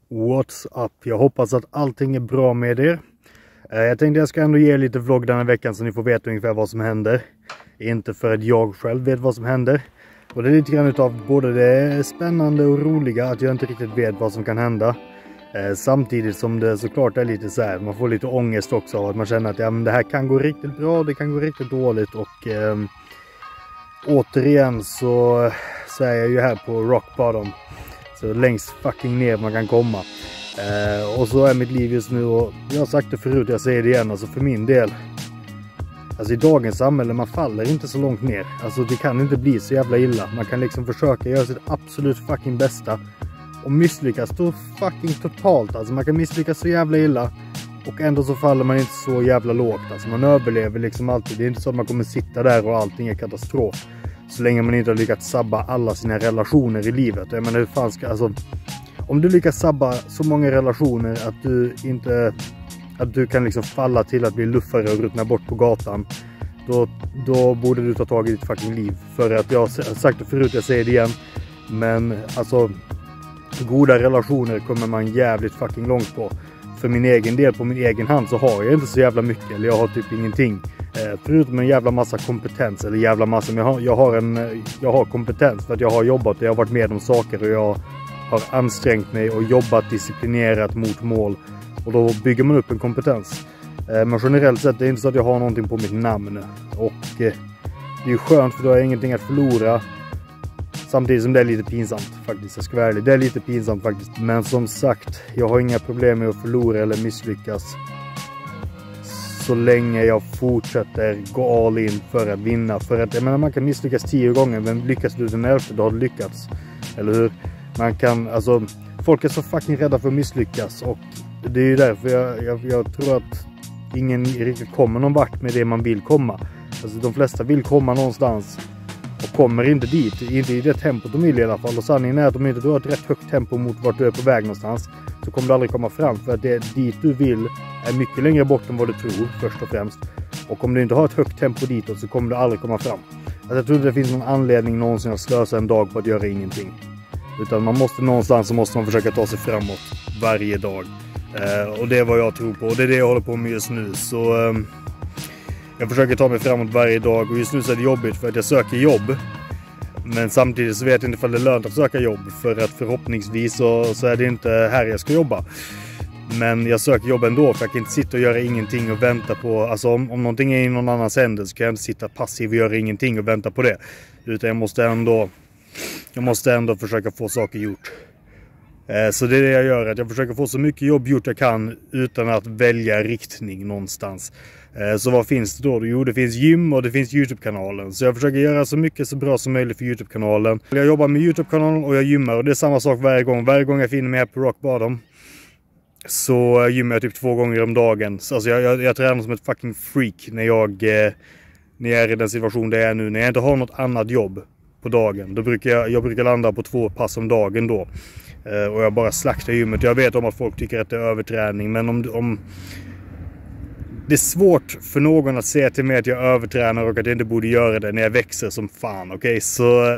What's up? Jag hoppas att allting är bra med er. Jag tänkte jag ska ändå ge lite vlogg den här veckan så ni får veta ungefär vad som händer. Inte för att jag själv vet vad som händer. Och det är lite grann utav både det spännande och roliga att jag inte riktigt vet vad som kan hända. Samtidigt som det såklart är lite så här, man får lite ångest också av att man känner att ja, men det här kan gå riktigt bra, det kan gå riktigt dåligt och återigen så är jag ju här på rock bottom. Så längst fucking ner man kan komma. Och så är mitt liv just nu, och jag har sagt det förut, jag säger det igen, alltså för min del. Alltså i dagens samhälle, man faller inte så långt ner. Alltså det kan inte bli så jävla illa. Man kan liksom försöka göra sitt absolut fucking bästa. Och misslyckas då fucking totalt. Alltså man kan misslyckas så jävla illa. Och ändå så faller man inte så jävla lågt. Alltså man överlever liksom alltid. Det är inte så att man kommer sitta där och allting är katastrof. Så länge man inte har lyckats sabba alla sina relationer i livet. Jag menar hur fan ska, alltså, om du lyckas sabba så många relationer att du kan liksom falla till att bli luffare och ruttna bort på gatan. Då borde du ta tag i ditt fucking liv. För att jag har sagt det förut, jag säger det igen. Men alltså, goda relationer kommer man jävligt fucking långt på. För min egen del, på min egen hand, så har jag inte så jävla mycket. Eller jag har typ ingenting. Förutom en jävla massa kompetens. Eller jävla massa, men jag har kompetens. För att jag har jobbat och jag har varit med om saker. Och jag har ansträngt mig och jobbat disciplinerat mot mål. Och då bygger man upp en kompetens. Men generellt sett, det är inte så att jag har någonting på mitt namn. Och det är ju skönt, för då har jag ingenting att förlora. Samtidigt som det är lite pinsamt faktiskt, jag ska vara ärlig. Det är lite pinsamt faktiskt. Men som sagt, jag har inga problem med att förlora eller misslyckas. Så länge jag fortsätter gå all in för att vinna. För att jag menar, man kan misslyckas 10 gånger, men lyckas du den 11:e, då har du lyckats. Eller hur? Man kan, alltså, folk är så fucking rädda för att misslyckas. Och det är ju därför jag tror att ingen riktigt kommer någon vart med det man vill komma. Alltså de flesta vill komma någonstans och kommer inte dit. Inte i det tempot de vill i alla fall. Och sanningen är att om inte du har ett rätt högt tempo mot vart du är på väg någonstans, så kommer du aldrig komma fram. För att det dit du vill är mycket längre bort än vad du tror, först och främst. Och om du inte har ett högt tempo ditåt, så kommer du aldrig komma fram. Alltså jag tror inte det finns någon anledning någonsin att slösa en dag på att göra ingenting. Utan man måste någonstans, så måste man försöka ta sig framåt varje dag. Och det är vad jag tror på. Och det är det jag håller på med just nu. Så jag försöker ta mig framåt varje dag. Och just nu så är det jobbigt för att jag söker jobb. Men samtidigt så vet jag inte om det är lönt att söka jobb. För att förhoppningsvis så är det inte här jag ska jobba. Men jag söker jobb ändå, för jag kan inte sitta och göra ingenting och vänta på. Alltså om någonting är i någon annans händer, så kan jag inte sitta passiv och göra ingenting och vänta på det. Utan jag måste ändå försöka få saker gjort. Så det är det jag gör, att jag försöker få så mycket jobb gjort jag kan utan att välja riktning någonstans. Så vad finns det då? Jo, det finns gym och det finns YouTube-kanalen. Så jag försöker göra så mycket så bra som möjligt för YouTube-kanalen. Jag jobbar med YouTube-kanalen och jag gymmar, och det är samma sak varje gång. Varje gång jag finner mig här på rock bottom, så gymmar jag typ 2 gånger om dagen. Så alltså jag tränar som ett fucking freak när jag är i den situation där jag är nu. När jag inte har något annat jobb på dagen, då brukar jag landa på 2 pass om dagen då. Och jag bara slaktar gymmet. Jag vet om att folk tycker att det är överträning, men om det är svårt för någon att säga till mig att jag övertränar och att jag inte borde göra det när jag växer som fan, okej? Så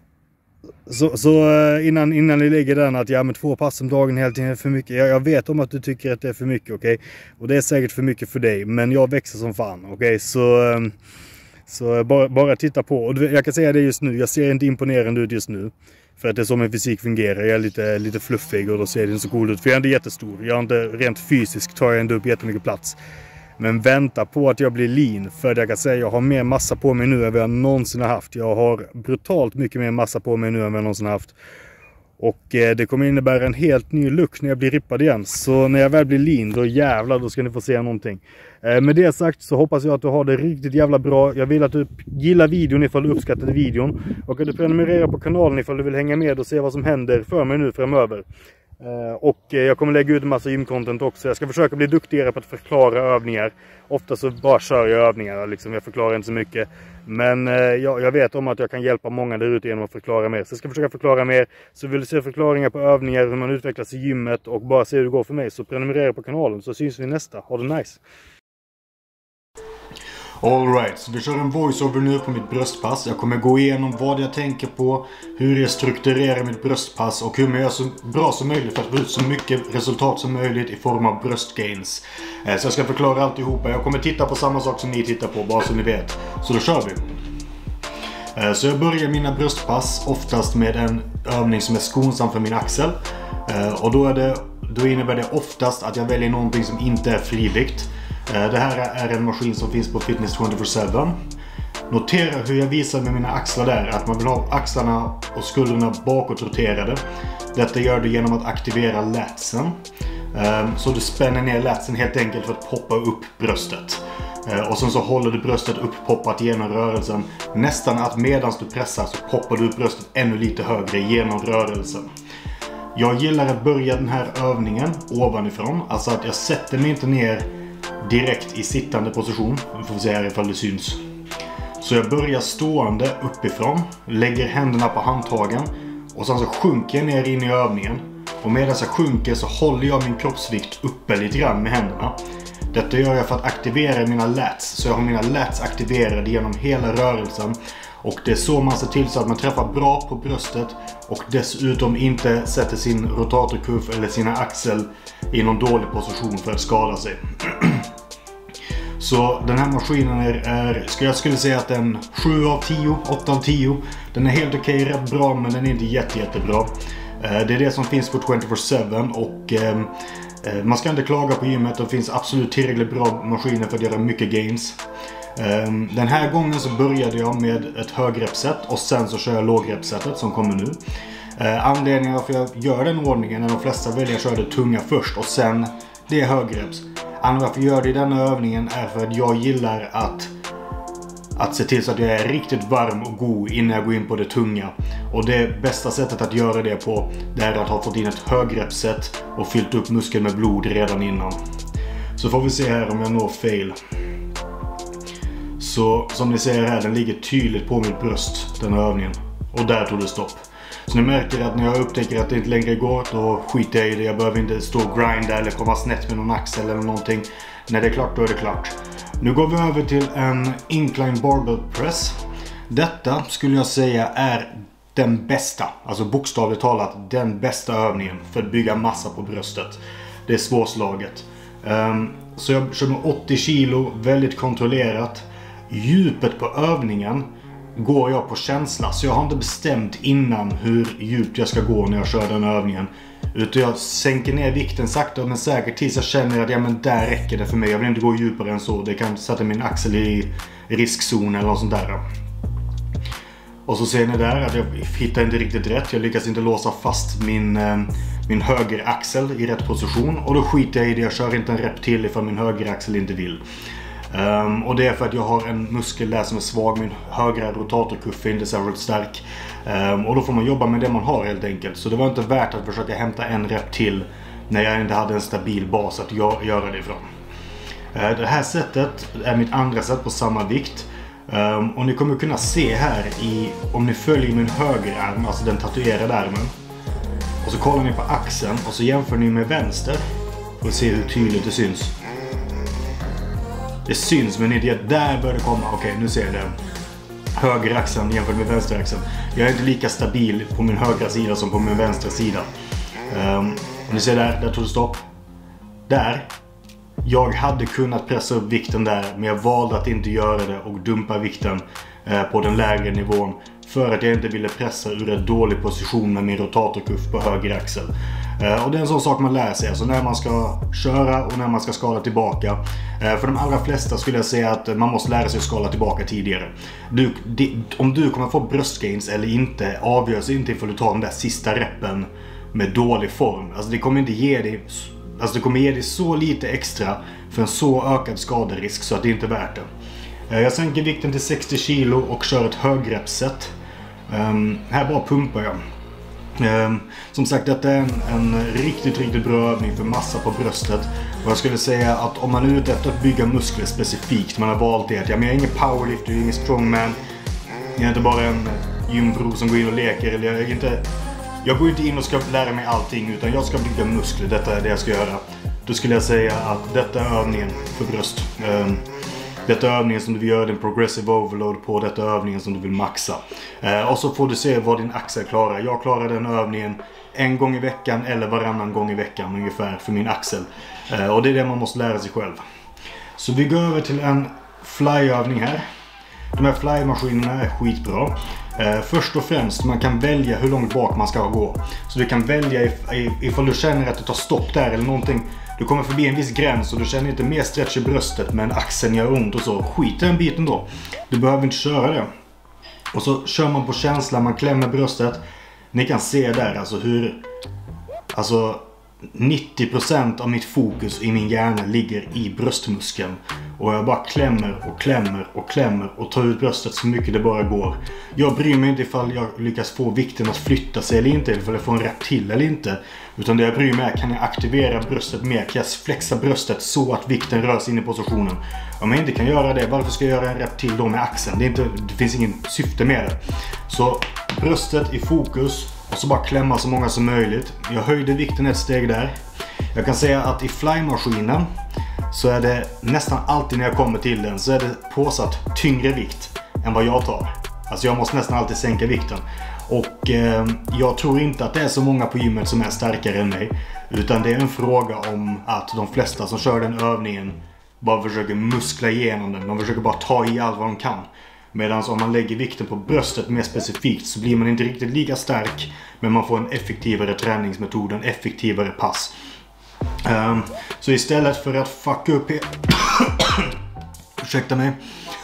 innan ni lägger den att ja, men 2 pass om dagen hela tiden är för mycket. Jag vet om att du tycker att det är för mycket, okej? Och det är säkert för mycket för dig, men jag växer som fan, okej? Så bara titta på. Och jag kan säga det just nu, jag ser inte imponerande ut just nu. För att det är så min fysik fungerar. Jag är lite fluffig och då ser det inte så cool ut. För jag är inte jättestor. Jag är inte rent fysiskt, tar jag inte upp jättemycket plats. Men vänta på att jag blir lean. För jag kan säga jag har mer massa på mig nu än vad jag någonsin har haft. Jag har brutalt mycket mer massa på mig nu än vad jag någonsin har haft. Och det kommer innebära en helt ny look när jag blir rippad igen. Så när jag väl blir lean, då jävlar, då ska ni få se någonting. Med det sagt så hoppas jag att du har det riktigt jävla bra. Jag vill att du gillar videon ifall du uppskattade videon. Och att du prenumererar på kanalen ifall du vill hänga med och se vad som händer för mig nu framöver. Och jag kommer lägga ut en massa gymcontent också. Jag ska försöka bli duktigare på att förklara övningar. Ofta så bara kör jag övningar liksom. Jag förklarar inte så mycket. Men jag vet om att jag kan hjälpa många där ute genom att förklara mer. Så jag ska försöka förklara mer. Så vill du se förklaringar på övningar, hur man utvecklas i gymmet och bara se hur det går för mig, så prenumerera på kanalen, så syns vi nästa. Ha det nice! Alright, så vi kör en voiceover nu på mitt bröstpass. Jag kommer gå igenom vad jag tänker på, hur jag strukturerar mitt bröstpass och hur man gör så bra som möjligt för att få ut så mycket resultat som möjligt i form av bröstgains. Så jag ska förklara alltihopa. Jag kommer titta på samma sak som ni tittar på, bara så ni vet. Så då kör vi. Så jag börjar mina bröstpass oftast med en övning som är skonsam för min axel. Och då innebär det oftast att jag väljer någonting som inte är frivikt. Det här är en maskin som finns på Fitness 24/7. Notera hur jag visar med mina axlar där, att man vill ha axlarna och skulderna bakåt roterade. Detta gör du genom att aktivera latsen. Så du spänner ner latsen helt enkelt för att poppa upp bröstet. Och sen så håller du bröstet uppoppat genom rörelsen. Nästan att medan du pressar så poppar du upp bröstet ännu lite högre genom rörelsen. Jag gillar att börja den här övningen ovanifrån. Alltså att jag sätter mig inte ner direkt i sittande position. Vi får se här ifall det syns. Så jag börjar stående uppifrån. Lägger händerna på handtagen. Och sen så sjunker jag ner in i övningen. Och medan jag sjunker så håller jag min kroppsvikt uppe lite grann med händerna. Detta gör jag för att aktivera mina lats. Så jag har mina lats aktiverade genom hela rörelsen. Och det är så man ser till så att man träffar bra på bröstet. Och dessutom inte sätter sin rotatorkuff eller sina axel i någon dålig position för att skada sig. Så den här maskinen jag skulle säga att den 7 av 10, 8 av 10. Den är helt okej, rätt bra, men den är inte jättebra. Det är det som finns på 24/7 och man ska inte klaga på gymmet. Det finns absolut tillräckligt bra maskiner för att göra mycket gains. Den här gången så började jag med ett högrepset och sen så kör jag lågrepsetet som kommer nu. Anledningen varför jag gör den ordningen är att de flesta väljer att köra det tunga först och sen det är högreps. Anledningen varför jag gör det i denna övningen är för att jag gillar att se till så att jag är riktigt varm och god innan jag går in på det tunga. Och det bästa sättet att göra det på, det är att ha fått in ett högrepset och fyllt upp muskeln med blod redan innan. Så får vi se här om jag når fail. Så som ni ser här, den ligger tydligt på mitt bröst, den här övningen. Och där tog det stopp. Så ni märker att när jag upptäcker att det inte längre går, då skiter jag i det. Jag behöver inte stå och grinda eller komma snett med någon axel eller någonting. När det är klart, då är det klart. Nu går vi över till en incline barbell press. Detta skulle jag säga är den bästa, alltså bokstavligt talat den bästa övningen för att bygga massa på bröstet. Det är svårslaget. Så jag kör med 80 kilo, väldigt kontrollerat. Djupet på övningen går jag på känsla, så jag har inte bestämt innan hur djupt jag ska gå när jag kör den övningen. Utan jag sänker ner vikten sakta men säkert tills jag känner att ja, men där räcker det för mig. Jag vill inte gå djupare än så. Det kan sätta min axel i riskzon eller något sånt där. Och så ser ni där att jag hittar inte riktigt rätt. Jag lyckas inte låsa fast min högeraxel i rätt position. Och då skiter jag i det. Jag kör inte en rep till ifall min högeraxel inte vill. Och det är för att jag har en muskel där som är svag. Min högra rotatorkuff är inte särskilt stark. Och då får man jobba med det man har helt enkelt. Så det var inte värt att försöka hämta en rep till när jag inte hade en stabil bas att göra det ifrån. Det här sättet är mitt andra sätt på samma vikt. Och ni kommer kunna se här om ni följer min högerarm, alltså den tatuerade armen. Och så kollar ni på axeln och så jämför ni med vänster. För att se hur tydligt det syns. Det syns, men inte där bör det komma. Okej, nu ser jag det. Högeraxeln jämfört med vänsteraxeln. Jag är inte lika stabil på min högra sida som på min vänstra sida. Och ni ser där tog det stopp. Där. Jag hade kunnat pressa upp vikten där, men jag valde att inte göra det och dumpa vikten på den lägre nivån. För att jag inte ville pressa ur en dålig position med min rotatorkuff på höger axel. Och det är en sån sak man lär sig, alltså när man ska köra och när man ska skala tillbaka. För de allra flesta skulle jag säga att man måste lära sig att skala tillbaka tidigare. Om du kommer få bröstgains eller inte avgörs inte ifall du tar den där sista reppen med dålig form. Alltså det kommer inte ge dig, alltså det kommer ge dig så lite extra för en så ökad skaderisk så att det inte är värt det. Jag sänker vikten till 60 kilo och kör ett högrepset. Här bara pumpar jag. Som sagt, detta är en riktigt bra övning för massa på bröstet. Och jag skulle säga att om man är ute efter att bygga muskler specifikt, man har valt det att jag är ingen powerlifter, ingen strongman. Jag är inte bara en gymbro som går in och leker. Eller jag går inte in och ska lära mig allting, utan jag ska bygga muskler. Detta är det jag ska göra. Då skulle jag säga att detta är övningen för bröst. Detta är övningen som du vill göra din progressive overload på. Detta är övningen som du vill maxa. Och så får du se vad din axel klarar. Jag klarar den övningen en gång i veckan eller varannan gång i veckan ungefär för min axel. Och det är det man måste lära sig själv. Så vi går över till en flyövning här. De här flymaskinerna är skitbra. Först och främst, man kan välja hur långt bak man ska gå. Så du kan välja ifall du känner att det tar stopp där eller någonting. Du kommer förbi en viss gräns och du känner inte mer stretch i bröstet men axeln gör ont och så. Skit i den biten då. Du behöver inte köra det. Och så kör man på känsla, man klämmer bröstet. Ni kan se där alltså hur... Alltså 90% av mitt fokus i min hjärna ligger i bröstmuskeln. Och jag bara klämmer och klämmer och klämmer och tar ut bröstet så mycket det bara går. Jag bryr mig inte ifall jag lyckas få vikten att flytta sig eller inte, eller ifall jag får en rätt till eller inte. Utan det jag bryr mig är, kan jag aktivera bröstet mer? Kan jag flexa bröstet så att vikten rör sig in i positionen? Om jag inte kan göra det, varför ska jag göra en rätt till då med axeln? Det finns ingen syfte med det. Så bröstet i fokus. Och så bara klämma så många som möjligt. Jag höjde vikten ett steg där. Jag kan säga att i flymaskinen så är det nästan alltid när jag kommer till den så är det påsatt tyngre vikt än vad jag tar. Alltså jag måste nästan alltid sänka vikten. Och jag tror inte att det är så många på gymmet som är starkare än mig. Utan det är en fråga om att de flesta som kör den övningen bara försöker muskla igenom den. De försöker bara ta i allt vad de kan. Medan om man lägger vikten på bröstet mer specifikt så blir man inte riktigt lika stark. Men man får en effektivare träningsmetod, en effektivare pass. Så istället för att fucka upp... Ursäkta mig.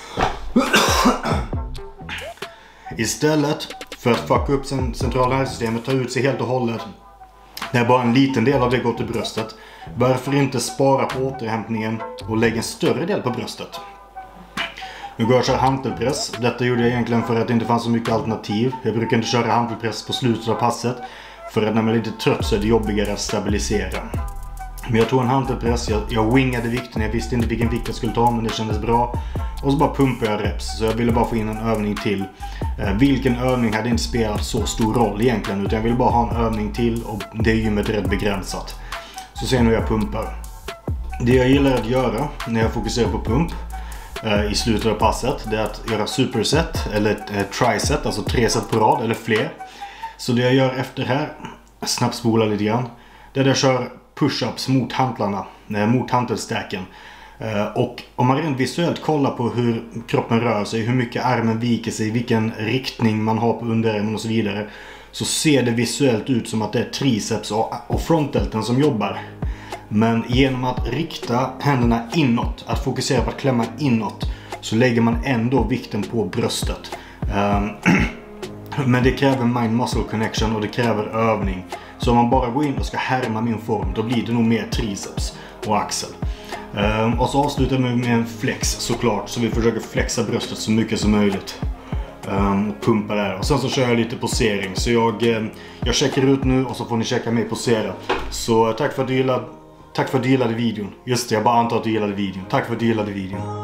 Istället för att fucka upp centrala nervsystemet, ta ut sig helt och hållet. Det är bara en liten del av det går till bröstet. Varför inte spara på återhämtningen och lägga en större del på bröstet? Nu går jag och kör hantelpress. Detta gjorde jag egentligen för att det inte fanns så mycket alternativ. Jag brukar inte köra hantelpress på slutet av passet. För att när man är lite trött så är det jobbigare att stabilisera. Men jag tog en hantelpress, jag wingade vikten. Jag visste inte vilken vikt jag skulle ta men det kändes bra. Och så bara pumpade jag reps. Så jag ville bara få in en övning till. Vilken övning hade inte spelat så stor roll egentligen. Utan jag ville bara ha en övning till och det gymmet är rätt begränsat. Så ser nu jag pumpar. Det jag gillar att göra när jag fokuserar på pump i slutet av passet, det är att göra superset eller triset, alltså 3 set på rad eller fler. Så det jag gör efter här, snabbspola lite grann, det är att jag kör push-ups mot hantlarna, mot hantelstäken. Och om man rent visuellt kollar på hur kroppen rör sig, hur mycket armen viker sig, vilken riktning man har på underarmen och så vidare, så ser det visuellt ut som att det är triceps och frontdelten som jobbar. Men genom att rikta händerna inåt, att fokusera på att klämma inåt, så lägger man ändå vikten på bröstet. Men det kräver mind-muscle connection och det kräver övning. Så om man bara går in och ska härma min form, då blir det nog mer triceps och axel. Och så avslutar vi med en flex såklart, så vi försöker flexa bröstet så mycket som möjligt. Och pumpa där. Och sen så kör jag lite posering. Så jag checkar ut nu och så får ni checka mig posera. Så tack för att du gillade videon. Just det, jag bara antar att du gillade videon. Tack för att du gillade videon.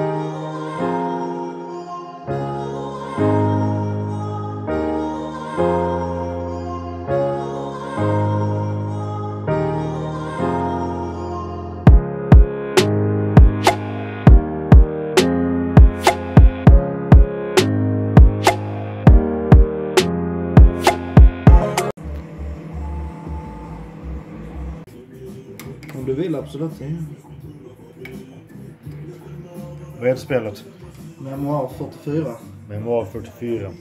Om du vill, absolut. Vad är det spelet? Memoir 44. Memoir 44.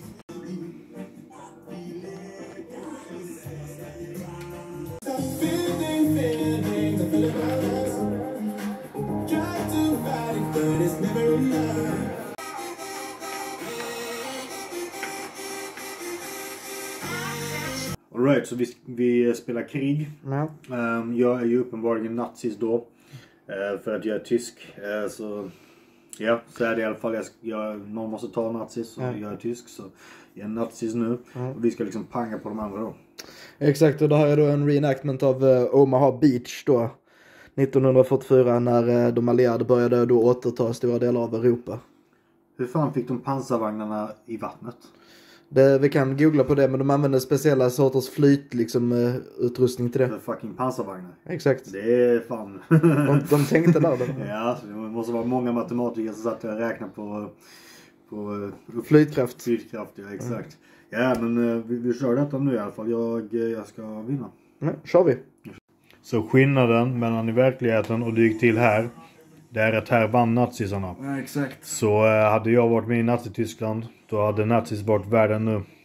Alright, så vi spelar krig. Ja. Jag är ju uppenbarligen nazis då. För att jag är tysk. Så ja, så är det i alla fall. Någon måste ta nazis och jag är tysk. Så jag är nazis nu. Och vi ska liksom panga på de andra då. Exakt, och det här är då en reenactment av Omaha Beach då. 1944 när de allierade började då återta stora delar av Europa. Hur fan fick de pansarvagnarna i vattnet? Vi kan googla på det, men de använder speciella sorters flyt, liksom, utrustning till det. För fucking pansarvagnar. Exakt. Det är fan. De tänkte där. Ja, det måste vara många matematiker som satt och räknade på flytkraft. Flytkraft, ja, exakt. Ja, men vi kör detta nu i alla fall. Jag ska vinna. Ja, kör vi. Så skillnaden mellan i verkligheten och det gick till här, det är att här vann nazisarna. Ja, exakt. Så hade jag varit med i Nazityskland, då hade nazis varit världen nu.